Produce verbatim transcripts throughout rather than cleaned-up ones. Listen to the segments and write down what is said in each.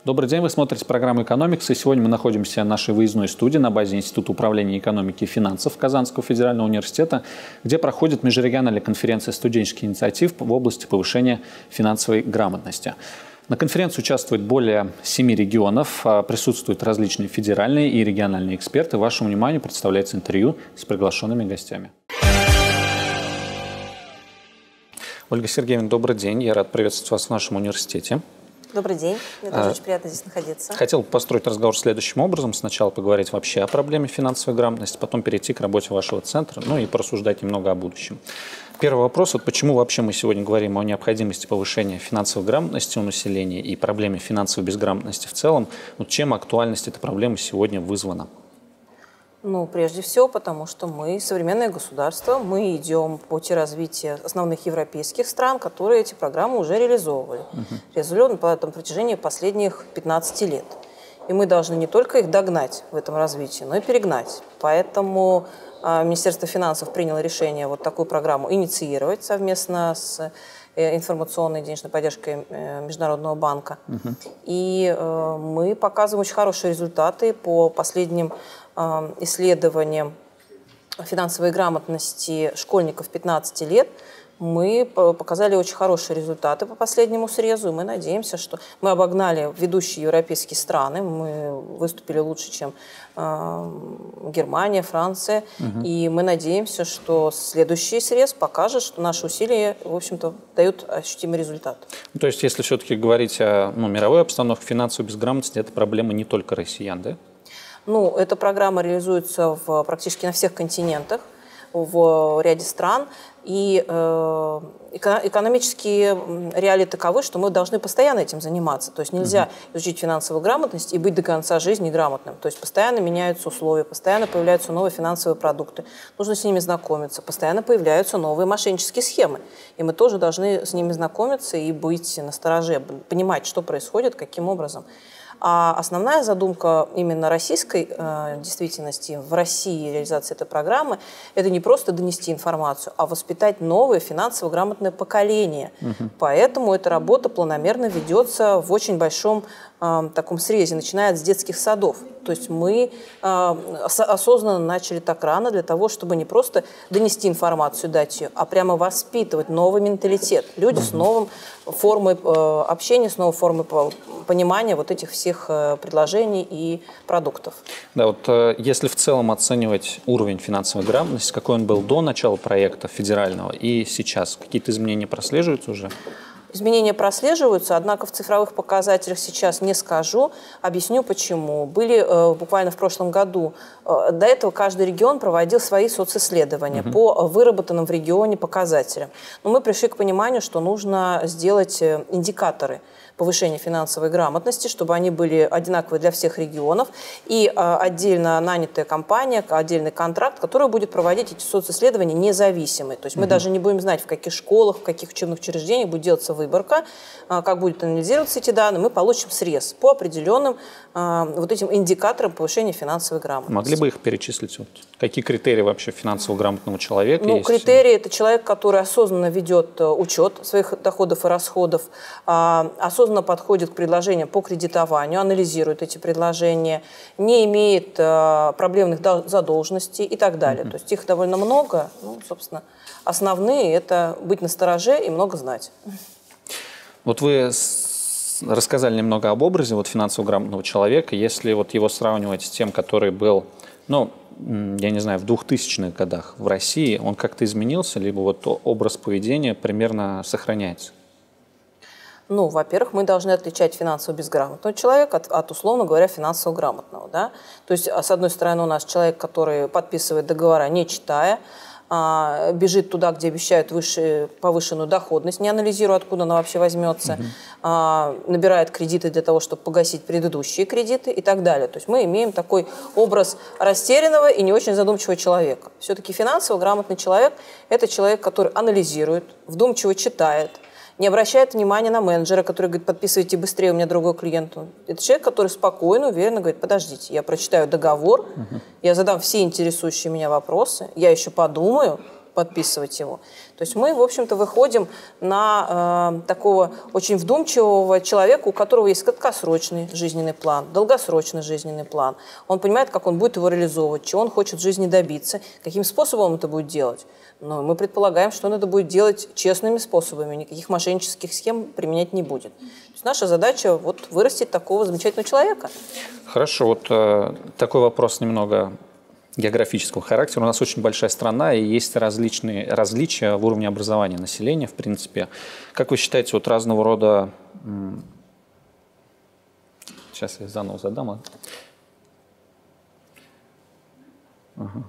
Добрый день, вы смотрите программу «Экономикс», и сегодня мы находимся в нашей выездной студии на базе Института управления экономики и финансов Казанского федерального университета, где проходит межрегиональная конференция студенческих инициатив в области повышения финансовой грамотности. На конференции участвует более семи регионов, присутствуют различные федеральные и региональные эксперты. Вашему вниманию представляется интервью с приглашенными гостями. Ольга Сергеевна, добрый день. Я рад приветствовать вас в нашем университете. Добрый день. Мне тоже а, очень приятно здесь находиться. Хотел бы построить разговор следующим образом. Сначала поговорить вообще о проблеме финансовой грамотности, потом перейти к работе вашего центра, ну и порассуждать немного о будущем. Первый вопрос. Вот почему вообще мы сегодня говорим о необходимости повышения финансовой грамотности у населения и проблеме финансовой безграмотности в целом? Вот чем актуальность этой проблемы сегодня вызвана? Ну, прежде всего, потому что мы современное государство, мы идем по пути развития основных европейских стран, которые эти программы уже реализовывали. Uh-huh. Реализовали на протяжении последних пятнадцати лет. И мы должны не только их догнать в этом развитии, но и перегнать. Поэтому э, Министерство финансов приняло решение вот такую программу инициировать совместно с э, информационной денежной поддержкой э, Международного банка. Uh-huh. И э, мы показываем очень хорошие результаты по последним исследованием финансовой грамотности школьников пятнадцати лет. Мы показали очень хорошие результаты по последнему срезу, и мы надеемся, что мы обогнали ведущие европейские страны, мы выступили лучше, чем э, Германия, Франция, угу. И мы надеемся, что следующий срез покажет, что наши усилия, в общем-то, дают ощутимый результат. То есть, если все-таки говорить о ну, мировой обстановке финансовой безграмотности, это проблема не только россиян, да? Ну, эта программа реализуется в, практически на всех континентах, в ряде стран. И э, экономические реалии таковы, что мы должны постоянно этим заниматься. То есть нельзя uh-huh. изучить финансовую грамотность и быть до конца жизни грамотным. То есть постоянно меняются условия, постоянно появляются новые финансовые продукты. Нужно с ними знакомиться. Постоянно появляются новые мошеннические схемы. И мы тоже должны с ними знакомиться и быть настороже, понимать, что происходит, каким образом. А основная задумка именно российской э, действительности, в России реализации этой программы, это не просто донести информацию, а воспитать новое финансово грамотное поколение. Uh-huh. Поэтому эта работа планомерно ведется в очень большом э, таком срезе, начиная с детских садов. То есть мы э, осознанно начали так рано для того, чтобы не просто донести информацию, дать ее, а прямо воспитывать новый менталитет. Люди uh-huh. с новым формой э, общения, с новой формой понимания вот этих всех э, предложений и продуктов. Да, вот э, если в целом оценивать уровень финансовой грамотности, какой он был до начала проекта федерального и сейчас, какие-то изменения прослеживаются уже? Изменения прослеживаются, однако в цифровых показателях сейчас не скажу. Объясню почему. Были э, буквально в прошлом году, э, до этого каждый регион проводил свои социсследования uh-huh. по выработанным в регионе показателям. Но мы пришли к пониманию, что нужно сделать индикаторы повышения финансовой грамотности, чтобы они были одинаковые для всех регионов, и э, отдельно нанятая компания, отдельный контракт, который будет проводить эти социсследования независимые. То есть мы uh-huh. даже не будем знать, в каких школах, в каких учебных учреждениях будет делаться выборка, э, как будет анализироваться эти данные, мы получим срез по определенным э, вот этим индикаторам повышения финансовой грамотности. Могли бы их перечислить? Вот. Какие критерии вообще финансово грамотного человека ну, есть? Критерии – это человек, который осознанно ведет учет своих доходов и расходов, э, осознанно подходит к предложениям по кредитованию, анализирует эти предложения, не имеет э, проблемных задолженностей и так далее. Mm-hmm. То есть их довольно много. Ну, собственно, основные – это быть настороже и много знать. Вот вы рассказали немного об образе вот, финансово грамотного человека. Если вот его сравнивать с тем, который был, ну, я не знаю, в двухтысячных годах в России, он как-то изменился, либо вот образ поведения примерно сохраняется? Ну, во-первых, мы должны отличать финансово безграмотного человека от, от, условно говоря, финансово грамотного. Да? То есть, с одной стороны, у нас человек, который подписывает договора, не читая, а, бежит туда, где обещают выше, повышенную доходность, не анализируя, откуда она вообще возьмется, угу. а, набирает кредиты для того, чтобы погасить предыдущие кредиты и так далее. То есть мы имеем такой образ растерянного и не очень задумчивого человека. Все-таки финансово грамотный человек – это человек, который анализирует, вдумчиво читает, не обращает внимания на менеджера, который говорит, подписывайте быстрее, у меня другой клиент. Это человек, который спокойно, уверенно говорит, подождите, я прочитаю договор, uh-huh. я задам все интересующие меня вопросы, я еще подумаю, подписывать его. То есть мы, в общем-то, выходим на э, такого очень вдумчивого человека, у которого есть краткосрочный жизненный план, долгосрочный жизненный план. Он понимает, как он будет его реализовывать, чего он хочет в жизни добиться, каким способом он это будет делать. Но мы предполагаем, что он это будет делать честными способами, никаких мошеннических схем применять не будет. То есть наша задача вот вырастить такого замечательного человека. Хорошо, вот э, такой вопрос немного географического характера. У нас очень большая страна, и есть различные различия в уровне образования населения, в принципе. Как вы считаете, вот разного рода... Сейчас я заново задам. Ага.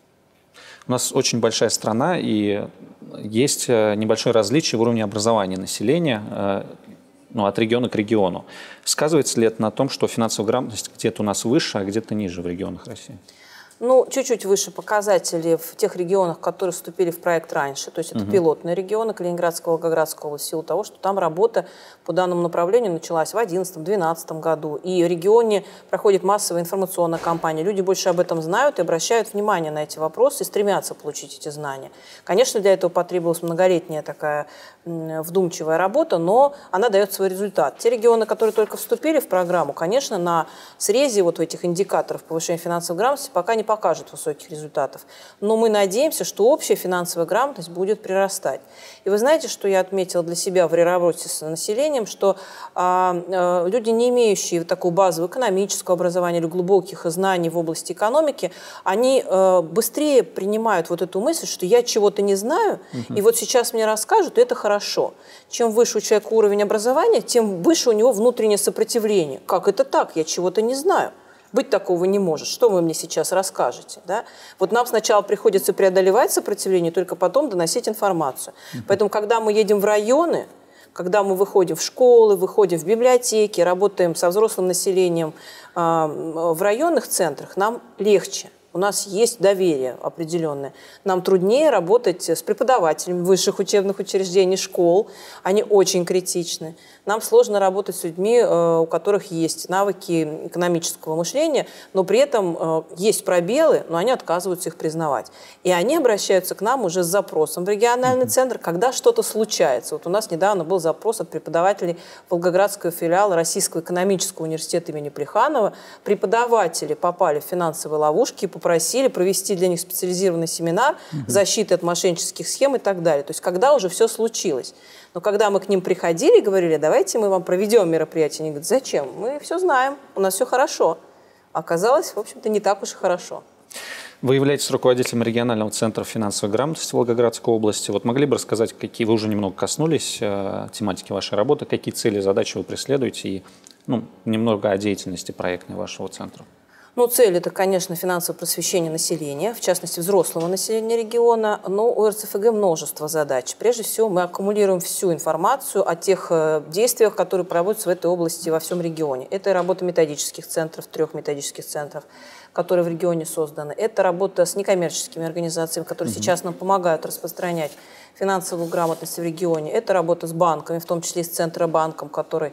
У нас очень большая страна, и есть небольшое различие в уровне образования населения, ну, от региона к региону. Сказывается ли это на том, что финансовая грамотность где-то у нас выше, а где-то ниже в регионах России? Ну, чуть-чуть выше показатели в тех регионах, которые вступили в проект раньше. То есть это угу. пилотные регионы Калининградской, Волгоградской области, в силу того, что там работа по данному направлению началась в две тысячи одиннадцатом — две тысячи двенадцатом году. И в регионе проходит массовая информационная кампания. Люди больше об этом знают и обращают внимание на эти вопросы и стремятся получить эти знания. Конечно, для этого потребовалась многолетняя такая вдумчивая работа, но она дает свой результат. Те регионы, которые только вступили в программу, конечно, на срезе вот этих индикаторов повышения финансовой грамотности пока не покажет высоких результатов. Но мы надеемся, что общая финансовая грамотность будет прирастать. И вы знаете, что я отметила для себя в работе с населением, что а, а, люди, не имеющие такого базового экономического образования или глубоких знаний в области экономики, они а, быстрее принимают вот эту мысль, что я чего-то не знаю, угу. и вот сейчас мне расскажут, и это хорошо. Чем выше у человека уровень образования, тем выше у него внутреннее сопротивление. Как это так? Я чего-то не знаю. Быть такого не может. Что вы мне сейчас расскажете? Да? Вот нам сначала приходится преодолевать сопротивление, только потом доносить информацию. Uh-huh. Поэтому, когда мы едем в районы, когда мы выходим в школы, выходим в библиотеки, работаем со взрослым населением э, в районных центрах, нам легче. У нас есть доверие определенное. Нам труднее работать с преподавателями высших учебных учреждений, школ. Они очень критичны. Нам сложно работать с людьми, у которых есть навыки экономического мышления, но при этом есть пробелы, но они отказываются их признавать. И они обращаются к нам уже с запросом в региональный центр, когда что-то случается. Вот у нас недавно был запрос от преподавателей Волгоградского филиала Российского экономического университета имени Плеханова. Преподаватели попали в финансовые ловушки и попросили провести для них специализированный семинар защиты от мошеннических схем и так далее. То есть когда уже все случилось. Но когда мы к ним приходили и говорили, давайте мы вам проведем мероприятие, они говорят, зачем? Мы все знаем, у нас все хорошо. Оказалось, в общем-то, не так уж и хорошо. Вы являетесь руководителем регионального центра финансовой грамотности Волгоградской области. Вот могли бы рассказать, какие вы уже немного коснулись э, тематики вашей работы, какие цели, задачи вы преследуете и ну, немного о деятельности проектной вашего центра? Ну, цель – это, конечно, финансовое просвещение населения, в частности, взрослого населения региона, но у эр цэ эф гэ множество задач. Прежде всего, мы аккумулируем всю информацию о тех действиях, которые проводятся в этой области во всем регионе. Это работа методических центров, трех методических центров, которые в регионе созданы. Это работа с некоммерческими организациями, которые mm-hmm. сейчас нам помогают распространять финансовую грамотность в регионе. Это работа с банками, в том числе и с Центробанком, который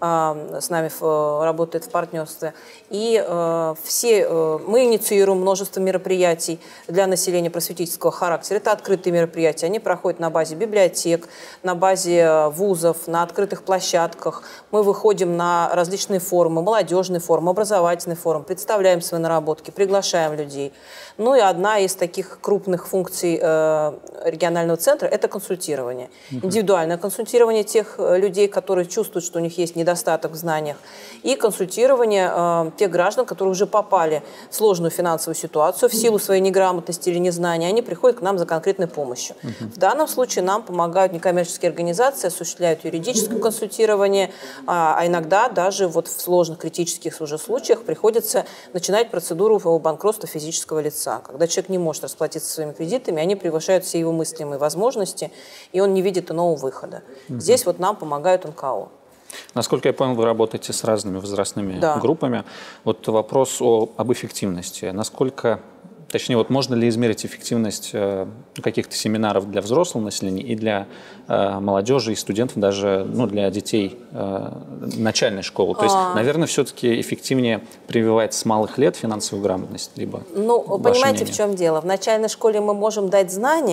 э, с нами в, работает в партнерстве. И э, все, э, мы инициируем множество мероприятий для населения просветительского характера. Это открытые мероприятия. Они проходят на базе библиотек, на базе вузов, на открытых площадках. Мы выходим на различные форумы, молодежный форум, образовательный форум, представляем свои наработки, приглашаем людей. Ну и одна из таких крупных функций э, регионального центра – это консультирование. Uh-huh. Индивидуальное консультирование тех людей, которые чувствуют, что у них есть недостаток в знаниях, и консультирование э, тех граждан, которые уже попали в сложную финансовую ситуацию в силу своей неграмотности или незнания, они приходят к нам за конкретной помощью. Uh-huh. В данном случае нам помогают некоммерческие организации, осуществляют юридическое консультирование, а, а иногда даже вот в сложных критических уже случаях приходится начинать процедуру банкротства физического лица. Когда человек не может расплатиться своими кредитами, они превышают все его мыслимые возможности, и он не видит иного выхода. Угу. Здесь вот нам помогают эн ка о. Насколько я понял, вы работаете с разными возрастными да. группами. Вот вопрос о, об эффективности. Насколько, точнее, вот можно ли измерить эффективность э, каких-то семинаров для взрослого населения и для э, молодежи и студентов, даже ну, для детей э, начальной школы? То есть, а... наверное, все-таки эффективнее прививать с малых лет финансовую грамотность? Либо ну, понимаете, мнение? В чем дело? В начальной школе мы можем дать знания,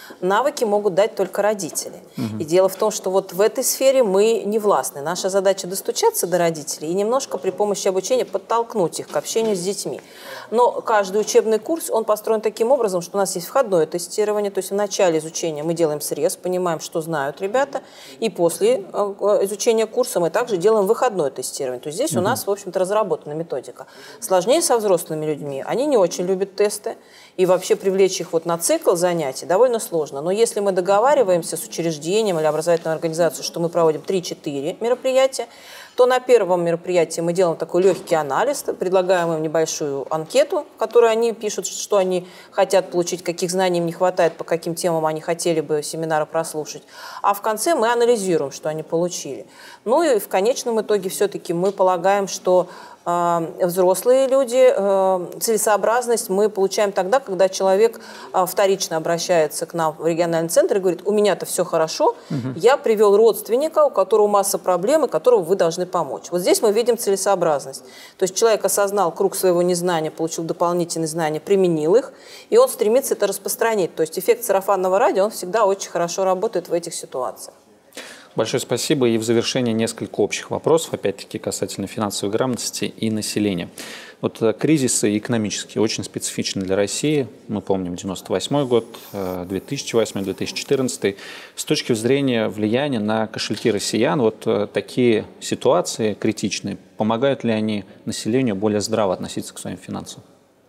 Навыки могут дать только родители. Угу. И дело в том, что вот в этой сфере мы не властны. Наша задача достучаться до родителей и немножко при помощи обучения подтолкнуть их к общению с детьми. Но каждый учебный курс, он построен таким образом, что у нас есть входное тестирование, то есть в начале изучения мы делаем срез, понимаем, что знают ребята, и после изучения курса мы также делаем выходное тестирование. То есть здесь угу. у нас, в общем-то, разработана методика. Сложнее со взрослыми людьми. Они не очень любят тесты, и вообще привлечь их вот на цикл занятий довольно сложно. Но если мы договариваемся с учреждением или образовательной организацией, что мы проводим три-четыре мероприятия, то на первом мероприятии мы делаем такой легкий анализ, предлагаем им небольшую анкету, в которой они пишут, что они хотят получить, каких знаний им не хватает, по каким темам они хотели бы семинары прослушать. А в конце мы анализируем, что они получили. Ну и в конечном итоге все-таки мы полагаем, что взрослые люди, целесообразность мы получаем тогда, когда человек вторично обращается к нам в региональный центр и говорит: у меня-то все хорошо, угу. я привел родственника, у которого масса проблем, и которого вы должны помочь. Вот здесь мы видим целесообразность. То есть человек осознал круг своего незнания, получил дополнительные знания, применил их, и он стремится это распространить. То есть эффект сарафанного радио, он всегда очень хорошо работает в этих ситуациях. Большое спасибо. И в завершение несколько общих вопросов, опять-таки, касательно финансовой грамотности и населения. Вот кризисы экономические очень специфичны для России. Мы помним девяносто восьмой год, две тысячи восьмой, две тысячи четырнадцатый. С точки зрения влияния на кошельки россиян, вот такие ситуации критичные, помогают ли они населению более здраво относиться к своим финансам?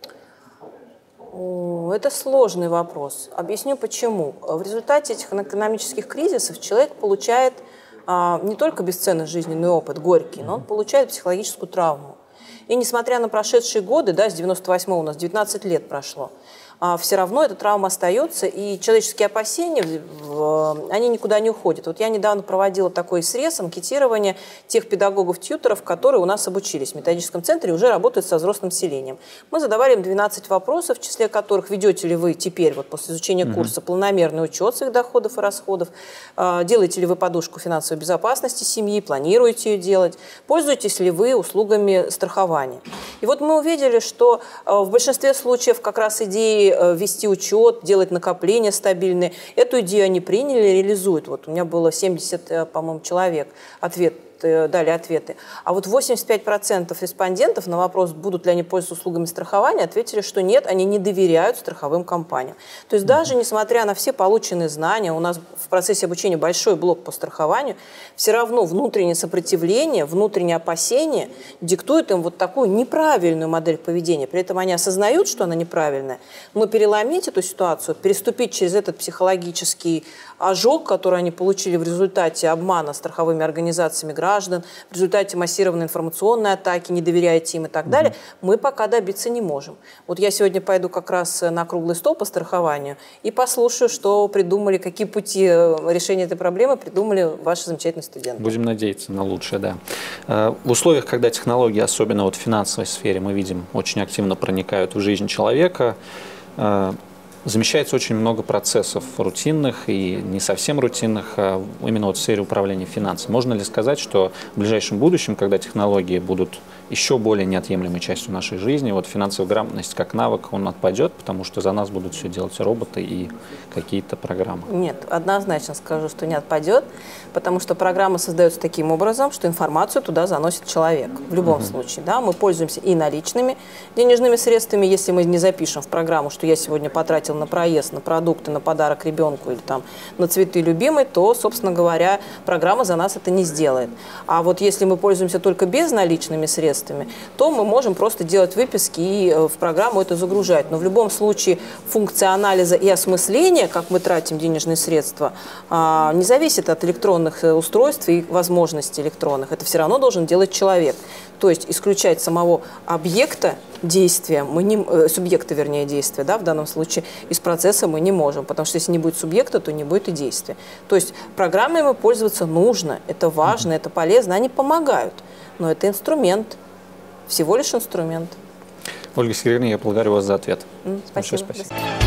Это сложный вопрос. Объясню почему. В результате этих экономических кризисов человек получает а, не только бесценный жизненный опыт, горький, но он получает психологическую травму. И несмотря на прошедшие годы, да, с девяносто восьмого у нас девятнадцать лет прошло, а, все равно эта травма остается, и человеческие опасения, они никуда не уходят. Вот я недавно проводила такой срез, анкетирование тех педагогов-тьюторов, которые у нас обучились в методическом центре и уже работают со взрослым населением. Мы задавали им двенадцать вопросов, в числе которых: ведете ли вы теперь, вот после изучения курса, планомерный учет своих доходов и расходов, делаете ли вы подушку финансовой безопасности семьи, планируете ее делать, пользуетесь ли вы услугами страхования. И вот мы увидели, что в большинстве случаев как раз идеи вести учет, делать накопления стабильные, эту идею они приняли, реализуют. Вот у меня было семьдесят, по-моему, человек, ответ, дали ответы. А вот восемьдесят пять процентов респондентов на вопрос, будут ли они пользоваться услугами страхования, ответили, что нет, они не доверяют страховым компаниям. То есть даже несмотря на все полученные знания, у нас в процессе обучения большой блок по страхованию, все равно внутреннее сопротивление, внутреннее опасение диктует им вот такую неправильную модель поведения. При этом они осознают, что она неправильная, но переломить эту ситуацию, переступить через этот психологический ожог, который они получили в результате обмана страховыми организациями граждан, в результате массированной информационной атаки, не доверяете им и так далее, мы пока добиться не можем. Вот я сегодня пойду как раз на круглый стол по страхованию и послушаю, что придумали, какие пути решения этой проблемы придумали ваши замечательные студенты. Будем надеяться на лучшее, да. В условиях, когда технологии, особенно вот в финансовой сфере, мы видим, очень активно проникают в жизнь человека, замещается очень много процессов рутинных и не совсем рутинных, а именно вот в сфере управления финансами. Можно ли сказать, что в ближайшем будущем, когда технологии будут еще более неотъемлемой частью нашей жизни, вот финансовая грамотность как навык, он отпадет, потому что за нас будут все делать роботы и какие-то программы? Нет, однозначно скажу, что не отпадет, потому что программа создается таким образом, что информацию туда заносит человек. В любом угу. случае, да, мы пользуемся и наличными денежными средствами, если мы не запишем в программу, что я сегодня потратил на проезд, на продукты, на подарок ребенку или там на цветы любимой, то, собственно говоря, программа за нас это не сделает. А вот если мы пользуемся только безналичными средствами, то мы можем просто делать выписки и в программу это загружать. Но в любом случае функция анализа и осмысления, как мы тратим денежные средства, не зависит от электронных устройств и возможностей электронных. Это все равно должен делать человек. То есть исключать самого объекта действия, мы не, субъекта, вернее, действия, да, в данном случае, из процесса мы не можем, потому что если не будет субъекта, то не будет и действия. То есть программами пользоваться нужно, это важно, это полезно, они помогают, но это инструмент, всего лишь инструмент. Ольга Сергеевна, я благодарю вас за ответ. Mm, спасибо. Большое спасибо.